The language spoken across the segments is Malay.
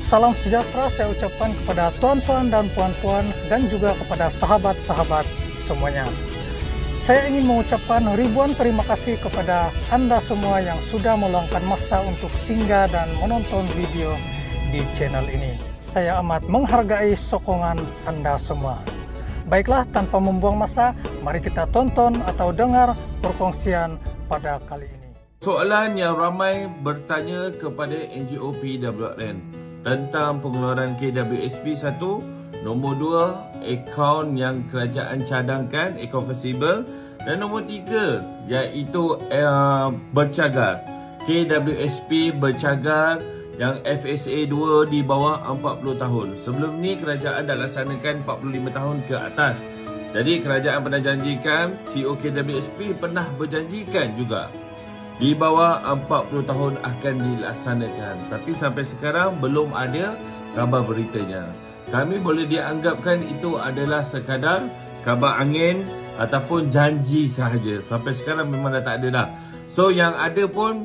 Salam sejahtera saya ucapkan kepada tuan-tuan dan puan-puan dan juga kepada sahabat-sahabat semuanya. Saya ingin mengucapkan ribuan terima kasih kepada Anda semua yang sudah meluangkan masa untuk singgah dan menonton video di channel ini. Saya amat menghargai sokongan Anda semua. Baiklah, tanpa membuang masa, mari kita tonton atau dengar perkongsian pada kali ini. Soalan yang ramai bertanya kepada NGO PWRN tentang pengeluaran KWSP 1, nombor 2, akaun yang kerajaan cadangkan, akaun fleksibel, dan nombor 3 iaitu bercagar. KWSP bercagar yang FSA 2 di bawah 40 tahun. Sebelum ni kerajaan dah laksanakan 45 tahun ke atas. Jadi kerajaan pernah janjikan, CEO KWSP pernah berjanjikan juga di bawah 40 tahun akan dilaksanakan. Tapi sampai sekarang belum ada khabar beritanya. Kami boleh dianggapkan itu adalah sekadar khabar angin ataupun janji sahaja. Sampai sekarang memang dah tak ada dah. So yang ada pun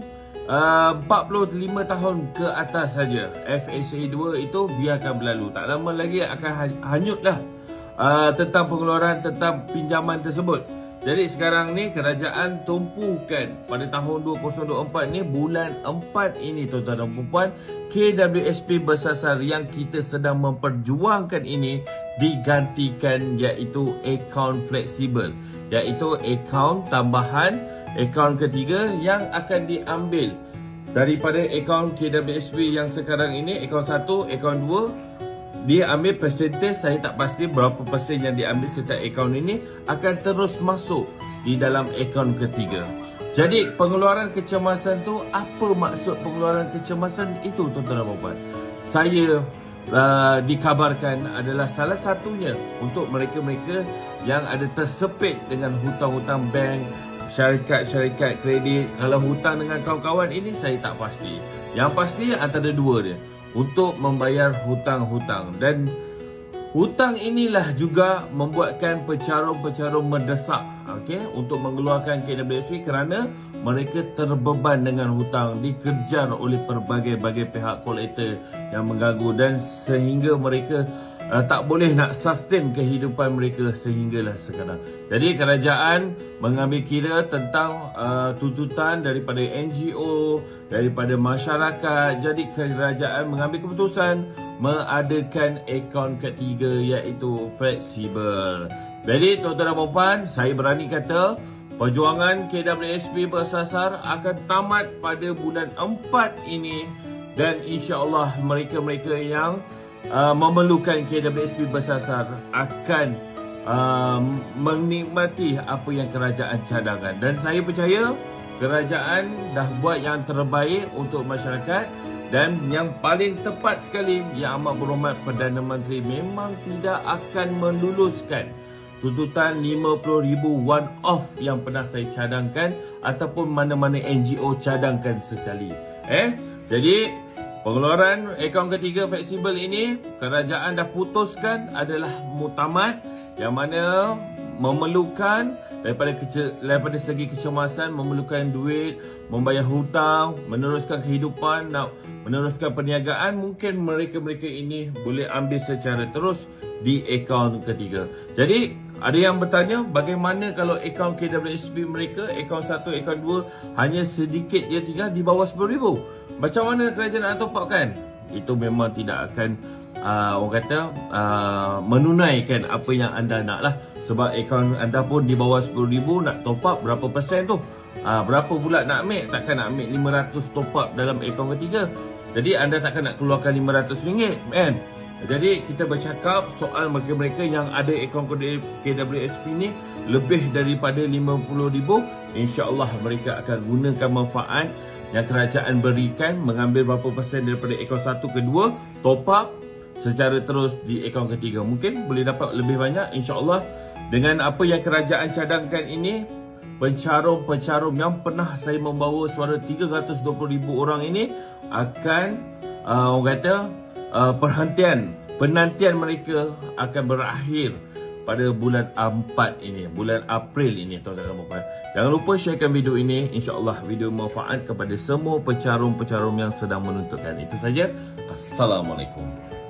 45 tahun ke atas saja. FSA 2 itu biarkan berlalu. Tak lama lagi akan hanyutlah tentang pengeluaran, tentang pinjaman tersebut. Jadi sekarang ni kerajaan tumpukan pada tahun 2024 ni, bulan 4 ini tuan-tuan dan puan-puan, KWSP bersasar yang kita sedang memperjuangkan ini digantikan iaitu akaun fleksibel, iaitu akaun tambahan, akaun ketiga yang akan diambil daripada akaun KWSP yang sekarang ini, akaun 1, akaun 2. Dia ambil persentage, saya tak pasti berapa persen yang diambil setiap akaun ini akan terus masuk di dalam akaun ketiga. Jadi pengeluaran kecemasan tu, apa maksud pengeluaran kecemasan itu tuan-tuan dan puan-puan? Saya dikabarkan adalah salah satunya untuk mereka-mereka yang ada tersepit dengan hutang-hutang bank, syarikat-syarikat kredit. Kalau hutang dengan kawan-kawan ini saya tak pasti. Yang pasti antara dua dia, untuk membayar hutang-hutang. Dan hutang inilah juga membuatkan pecarum-pecarum mendesak untuk mengeluarkan KWSP kerana mereka terbeban dengan hutang, dikejar oleh pelbagai pihak kolektor yang mengganggu, dan sehingga mereka tak boleh nak sustain kehidupan mereka sehinggalah sekarang. Jadi kerajaan mengambil kira tentang tuntutan daripada NGO, daripada masyarakat. Jadi kerajaan mengambil keputusan mengadakan akaun ketiga iaitu fleksibel. Jadi tuan-tuan dan puan-puan, saya berani kata perjuangan KWSP bersasar akan tamat pada bulan 4 ini, dan insya-Allah mereka-mereka yang memerlukan KWSP bersasar akan menikmati apa yang kerajaan cadangkan. Dan saya percaya kerajaan dah buat yang terbaik untuk masyarakat. Dan yang paling tepat sekali, Yang Amat Berhormat Perdana Menteri memang tidak akan meluluskan tuntutan 50,000 one off yang pernah saya cadangkan ataupun mana-mana NGO cadangkan sekali. Jadi pengeluaran akaun ketiga fleksibel ini kerajaan dah putuskan adalah muktamad, yang mana memerlukan daripada segi kecemasan, memerlukan duit, membayar hutang, meneruskan kehidupan, nak meneruskan perniagaan. Mungkin mereka-mereka ini boleh ambil secara terus di akaun ketiga. Jadi ada yang bertanya, bagaimana kalau akaun KWSP mereka, akaun 1, akaun 2 hanya sedikit dia tinggal di bawah 10,000? Macam mana kerajaan nak top up kan? Itu memang tidak akan menunaikan apa yang anda nak lah. Sebab akaun anda pun di bawah 10,000, nak top up berapa persen tu? Berapa pula nak ambil? Takkan nak ambil 500 top up dalam akaun ketiga. Jadi anda takkan nak keluarkan RM500 kan? Jadi kita bercakap soal mereka-mereka yang ada akaun KWSP ni lebih daripada 50,000. InsyaAllah mereka akan gunakan manfaat yang kerajaan berikan, mengambil berapa persen daripada akaun 1 ke 2, top up secara terus di akaun ketiga. Mungkin boleh dapat lebih banyak, insyaAllah. Dengan apa yang kerajaan cadangkan ini, pencarum-pencarum yang pernah saya membawa suara 320,000 orang ini akan penantian mereka akan berakhir pada bulan 4 ini, bulan April ini, tuan-tuan dan puan-puan. Jangan lupa sharekan video ini. InsyaAllah video manfaat kepada semua pecarum-pecarum yang sedang menuntutkan. Itu saja. Assalamualaikum.